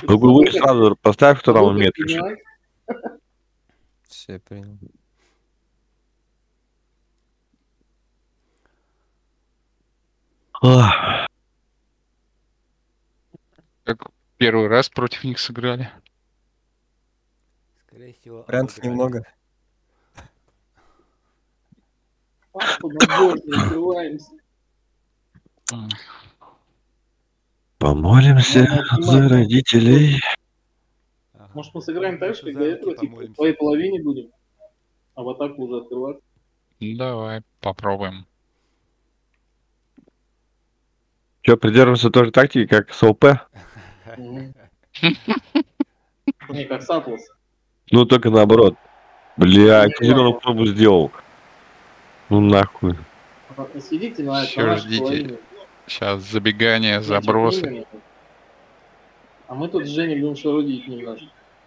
Угловые сразу поставь, кто там умеет. Все, принял. Как первый раз против них сыграли. Скорее всего, Вариантов обыграли. немного. Надежно открываемся. Помолимся за родителей. Ага. Может, мы сыграем так же, Лучше как за до руки этого, типа, в помолимся. твоей половине будем, а в атаку уже открываться. Давай, попробуем. Че, придерживаемся той же тактики, как с ОП? Не, как с Атлас. Ну, только наоборот. Бля, зеленую пробу сделал. Ну нахуй. Сидите на Всё, нашей ждите. половине. Сейчас забегание, Мяч забросы. отнимем. А мы тут с Женей будем шарудить немножко.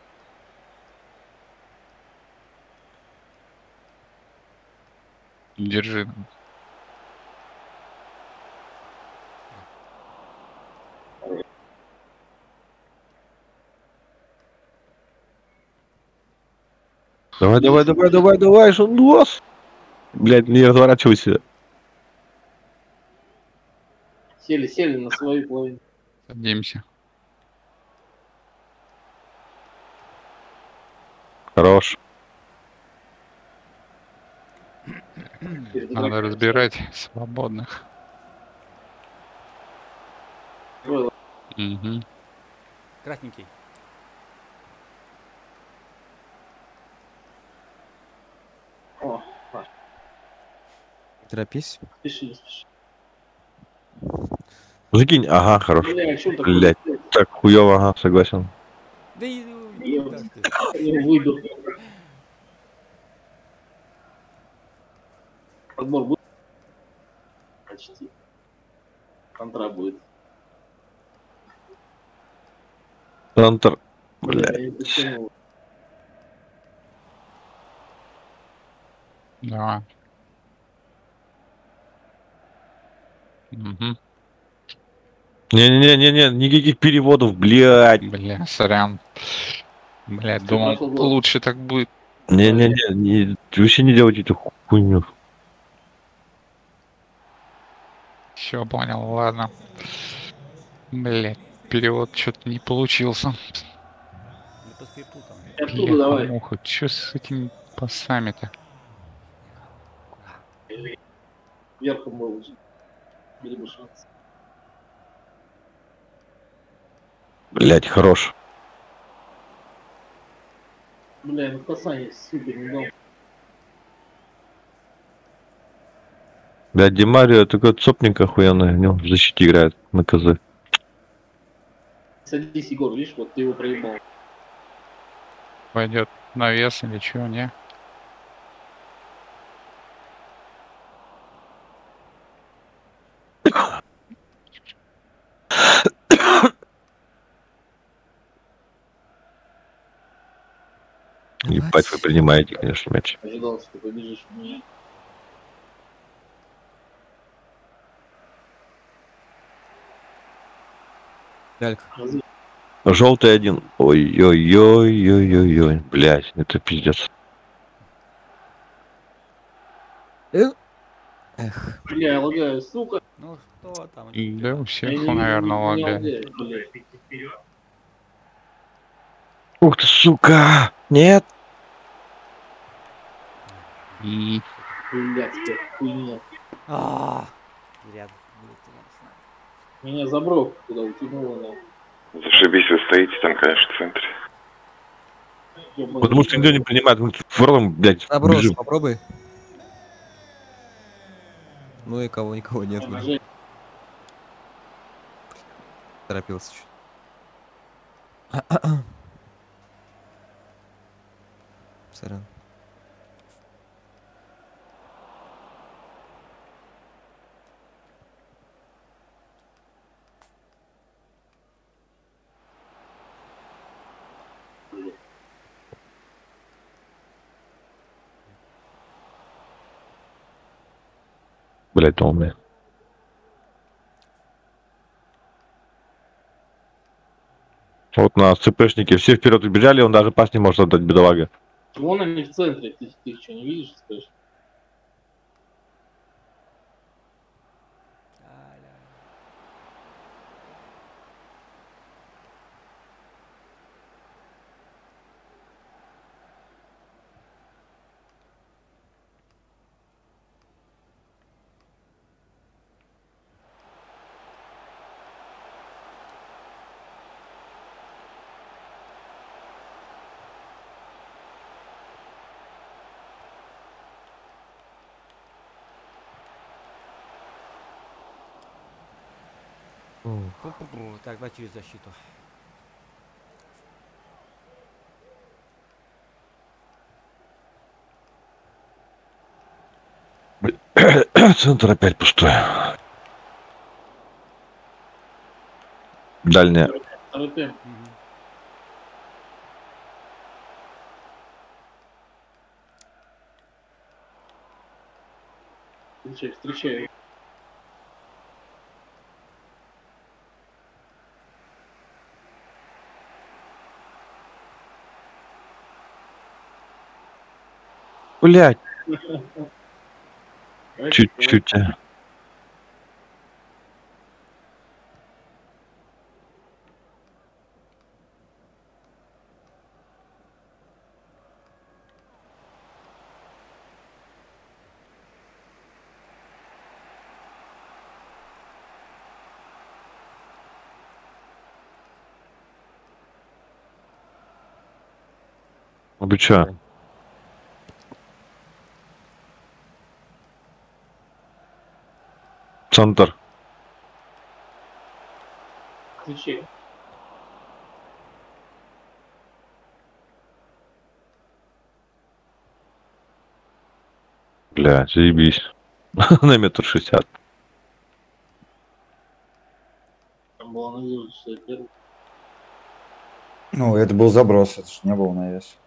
Держи. Давай, шундос! Блядь, не разворачивайся. Сели на свою половину. Садимся. Хорош. Надо разбирать свободных. Угу. Красненький. О, Паш, Торопись. спеши, не спеши. Закинь. Ага, хорош. Бля, что Блядь. Так хуёво, ага, согласен. Да и куда ж ты? Я выйду. Подбор будет? Почти. Контра будет. Центр. Бля, Блядь. я не потянул. Давай. Угу. Не-не-не, никаких переводов, блядь. Бля, сорян. Блядь, Всё, думал, прошло год. лучше так будет. Не, вообще не делайте эту хуйню. Все понял, ладно. Блядь, перевод что-то не получился. Не по скрипту там. И оттуда давай. Муха, что с этими пасами-то? Верхом был лучше. Были бы шансы. Блядь, хорош. Бля, ну касание супер не дал. Блядь, Демарио такой цопник охуенный. В нем в защите играет на КЗ. Садись, Егор, видишь, вот ты его проебал. Пойдет на вес или чего, не? Ебать, вы принимаете, конечно, мяч. Ожидал, что ты побежишь в меня. Лялька. Желтый один. Ой-ой-ой-ой-ой-ой. Блядь, это пиздец. Эх. Бля, я лагаю, сука. Ну что там? Да, у Я всех, не- наверное, не лагает. лагаю, блядь. Ух ты, сука! Нет! М, Блядь, как хуйня. Зря вылетело. Меня заброк туда утянуло, да. Зашибись, вы стоите там, конечно, в центре. Ёбаный Потому что никто не принимает. Мы форлом, блядь, Заброс, бежим. попробуй. Ну и никого нет. блин. Жень, Торопился чуть. Сорян. Блядь, умный. Вот на ЦПшнике все вперед убежали, он даже пас не может отдать, бедолага. Вон они в центре, ты их что, не видишь, скажешь? Аля. Пу-пу-пу. Так, давай через защиту. Центр опять пустой. Дальняя. Торопим. Мгм. Встречай, встречай. Блять, Давай, чуть-чуть. Ну вы чё? Центр. встречай. Бля, заебись. На метр 60. Там было навес, что я первый. Ну, это был заброс, это же не был навес.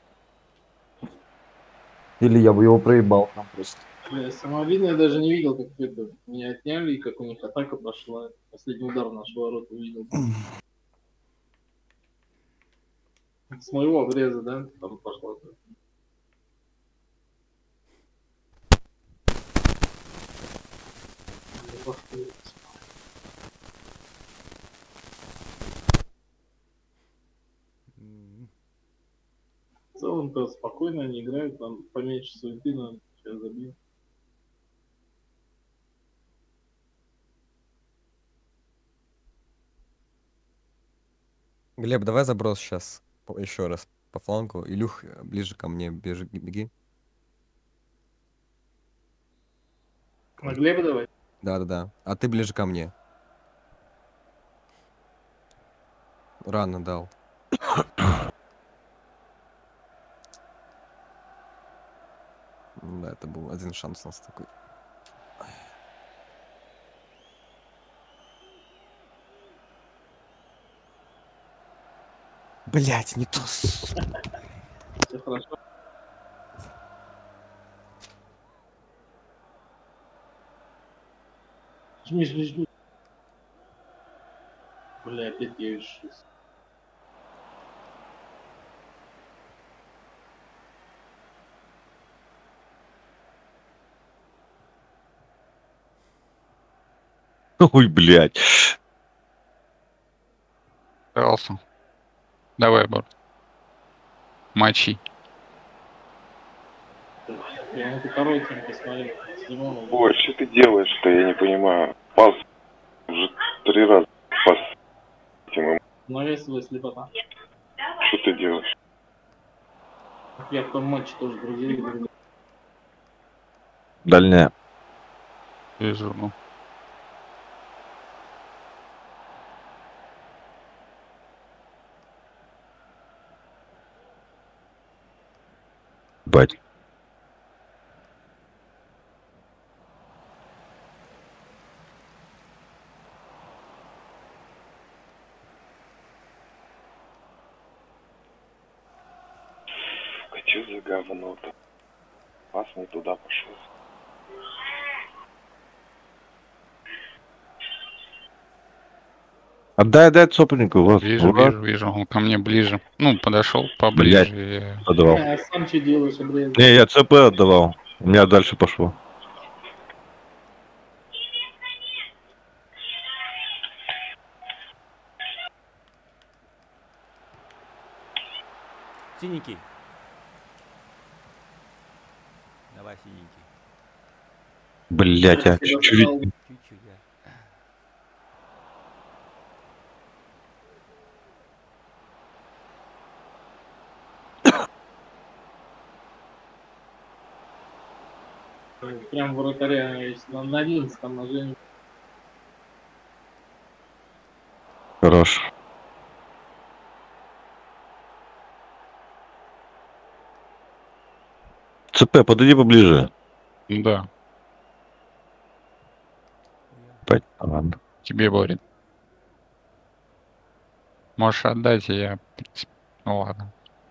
Или я бы его проебал там просто. Бля, самовидно я даже не видел, как это меня отняли, и как у них атака пошла. Последний удар в наш ворот увидел. С моего обреза, да? Там пошла. М. В целом-то спокойно они играют, там поменьше суеты, но сейчас забил. Глеб, давай заброс сейчас. Еще раз по флангу. Илюх, ближе ко мне, беги. На Глеба давай. Да-да-да. А ты ближе ко мне. Рано дал. Да, это был один шанс у нас такой. Блять, не то. Все хорошо. Жми, жми, жми. Бля, опять я вижу. Ой, блядь. Старался. Давай, Бар. Мочи. Я на эту коротенько посмотрел. С Димоном. Ой, что ты делаешь-то, я не понимаю. Пас уже 3 раза пас этим. Навесовая слепота. Что ты делаешь? Я в том матче тоже грузил. Дальняя. Вижу, ну. Бать. А что за говно-то? Пас не туда пошел. Отдай сопнику. Вот. Вижу, вот. вижу. Он ко мне ближе. Ну, подошел поближе. Отдавал. А сам что делаешь, блядь? Не, я ЦП отдавал. У меня дальше пошло. Синенький. Давай, синенький. Блять, а чуть-чуть. Чуть-чуть, да. Прям вратаря, если на 11 там на Жене. Хорош. ЦП, подойди поближе. Да, Ладно. тебе говорит. Можешь отдать, и я... Ну ладно.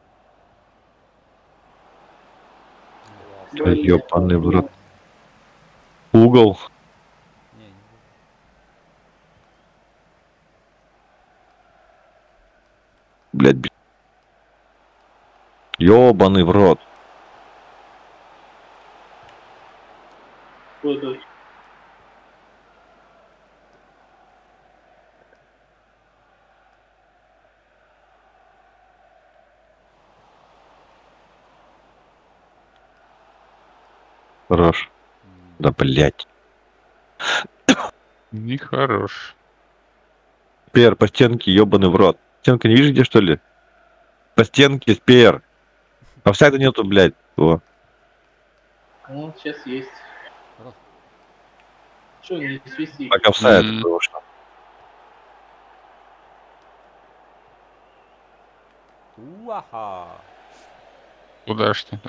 Ёбаный в рот. Угол. Не, не. Блять, ёбаный в рот. Какой-то Хорош. Да блять. Нехорош. Спер по стенке, ёбаный в рот. Стенка не видишь где, что ли? По стенке, спер. Офсайда нету, блядь. О. ну, сейчас есть. Хорош. Что не свести? Так офсайд, Мгм. потому что. Уаха. Куда ж ты?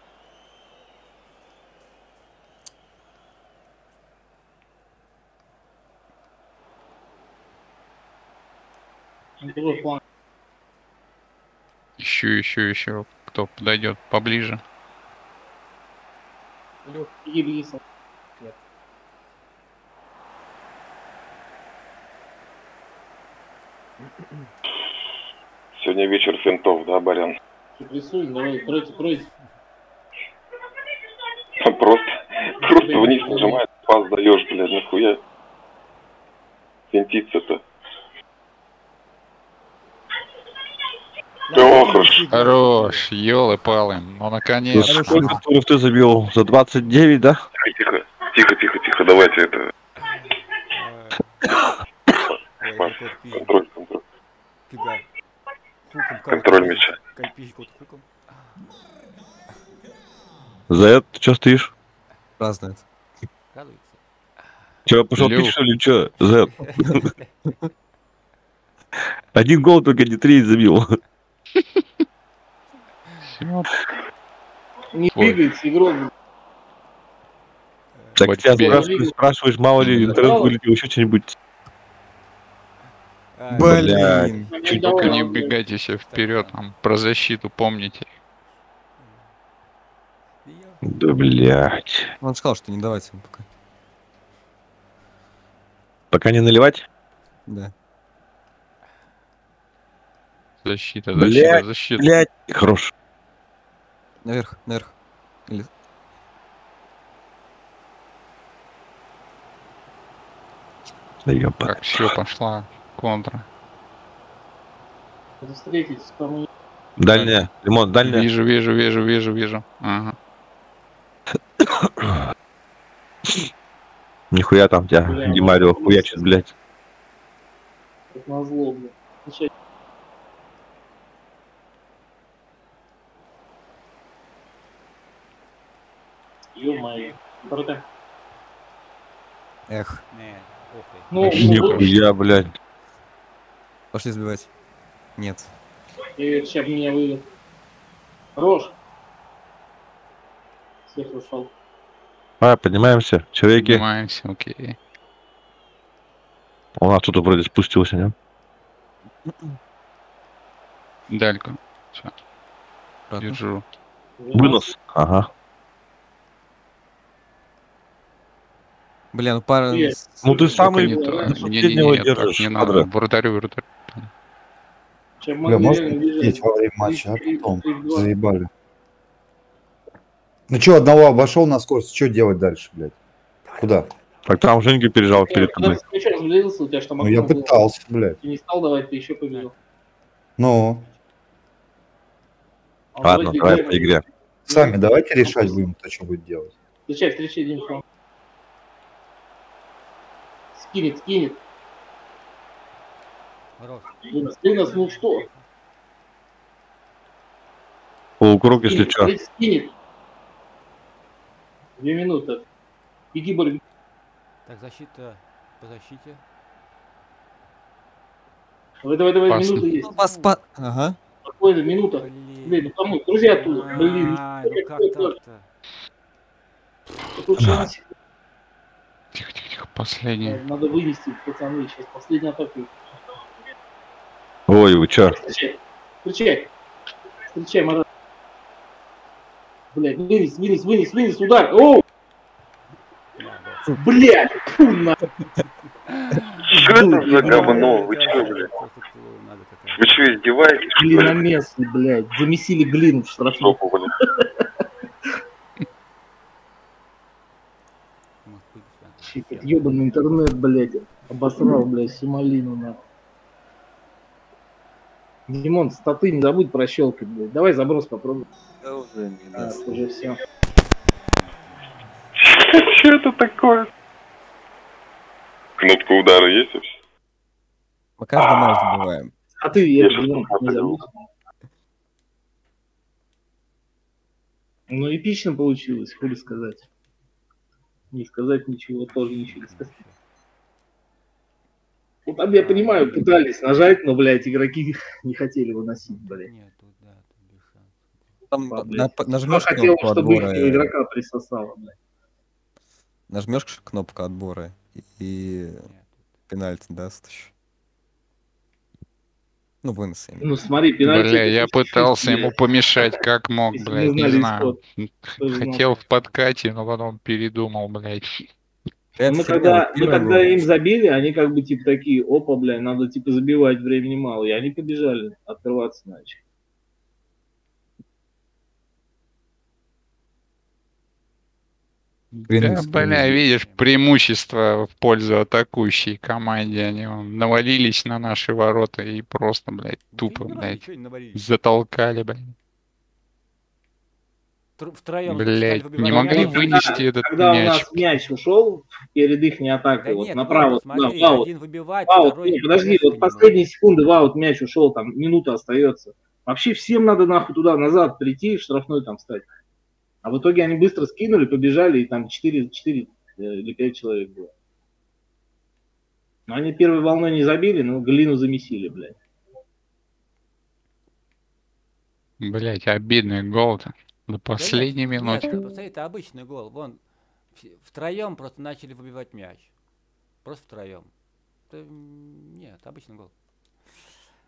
Другой план. Еще. Кто подойдет поближе? Ебиса. Сегодня вечер финтов, да, Барян? Рисуй, давай, тройте. Просто вниз нажимаешь, пас даешь, блядь, нахуя. Финтиться-то. О, хорошо. Хорош, елы-палы. Ну, наконец. Сколько туров ты забил? За 29, да? Тихо, давайте это. Ой, Паш, какой пизд. контроль. Фига. Хуком, Контроль мяча. Кальпищик вот хуком. За это ты чё стоишь? Празднует. Радуется. Чё, пошел Люк. пить, что ли? Чё, Зет? Один гол только не 3 забил. Всё. Не Ой. двигается игрок. Так Вот тебя тебе. спрашиваешь, мало ли интернет вылетел, еще что-нибудь. Ай, Блин. Чуть только не убегайте все вперед, там про защиту помните. я- Да блять. Он сказал, что не давайте ему пока. Пока не наливать? Да. Защита. Блядь. Блять. Хорош. Наверх. Или... Да ёба. Так, все, пошла контра. Встретитесь, по-моему. Дальняя. Лимон, дальняя. Вижу. Ага. Нихуя там тебя Бля, Димарио ну, хуячит, блять. Как назло, блядь. Начать. Ё-моё. Братан. Эх. Не, ух ты. Ну, Нихуя, блять. Пошли сбивать. Нет. сейчас меня вывел. Рожь. Всех ушел. Поднимаемся. Человеки. Поднимаемся, окей. У нас кто-то вроде спустился, не? Дальку. Все, Обратно. держу. Вынос. Ага. Бля, ну пара... Привет. Ну ты Только самый не до то. последнего так держишь. не надо. кадра. Вратарю. Чем Бля, могли можно реально пить бежать? во время матча, а 3-2. потом заебали. Ну чё, одного обошел на скорость, что делать дальше, блядь? Куда? Так там Женька пережал перед Когда тобой. ты с мячом разделился, у тебя что Ну я было? пытался, блядь. Ты не стал давать, ты еще победил. Ну, А Ладно, вроде давай играем. по игре. сами давайте Ну, решать пусть. будем, кто что будет делать. Встречай, Димка. Скинет. Хорош. Вынос, ну что? Полукруг, если что. Скинет. 2 минуты. Беги, Борь. Так, защита по защите. Давай, Пасно. минута есть. Ага. Спокойно, минута. Блин. Блин, ну кому? Друзья оттуда. Блин. Ай, ну как так-то? Тут шансик. Тихо, последний. Надо вынести, пацаны. Сейчас последняя атака. Ой, вы чё? Встречай, Марат. Блядь, вынес, удар. Оу! Блядь, фу, нахуй. Что это за говно? Вы чё, блядь? Вы чё, издеваетесь? что ли? Глиномесный, блядь. Замесили глину в штрафную. Жопу, блядь. Ёбаный интернет, блядь. Обосрал, блядь, всю малину, нахуй. Димон, статы не забудь прощелкать, блядь. Давай заброс попробуй. Да уже не А, даст. уже все. Что это такое? Кнопка удара есть вообще? Мы каждый матч добиваем. А ты, Я я, щас Димон, не посмотрю. забудь. Ну, эпично получилось, хули сказать. Не сказать ничего, тоже ничего не сказать. Ну, там, я понимаю, пытались нажать, но, блядь, игроки не хотели выносить, блядь. Нет, тут, да, тут без шансов. Там А, блядь. нажмешь Хотел, кнопку чтобы их отбора, игрока присосало, блядь. нажмешь кнопку отбора и Нет, тут. пенальти даст еще. Ну, вынос именно. Ну, смотри, пенальти... Бля, это я чуть-чуть, пытался ему блядь. помешать, как мог, Если бы блядь, мы не знали знаю. исход, тоже знал. Хотел в подкате, но потом передумал, блядь. Это Мы херня, когда, вот мы первый когда гол. им забили, они как бы типа такие, опа, блядь, надо типа забивать, времени мало. И они побежали, открываться начали. Блин, Да, сколько бля, людей. видишь, преимущество в пользу атакующей команде. Они навалились на наши ворота и просто, блядь, тупо, Да, блядь, ничего не навалились. затолкали, блядь. Втроем Блядь, стали не выбивать могли мяч. вынести этот Когда у мяч. нас мяч ушел перед их атакой, Да вот нет, направо, вот, смотри, туда, в аут. один выбивает, В аут, второй не, подожди, подается вот к нему. последние секунды в аут мяч ушел, там минута остается. Вообще всем надо нахуй туда назад прийти, штрафной там стать. А в итоге они быстро скинули, побежали, и там 4 или 5 человек было. Но они первой волной не забили, но глину замесили, блядь. Блядь, обидный гол-то. До последней Нет, минуты. посмотри, это обычный гол. Вон, втроем просто начали выбивать мяч. Просто втроем. Нет, обычный гол.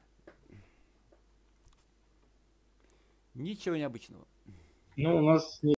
Ничего необычного. Ну, у нас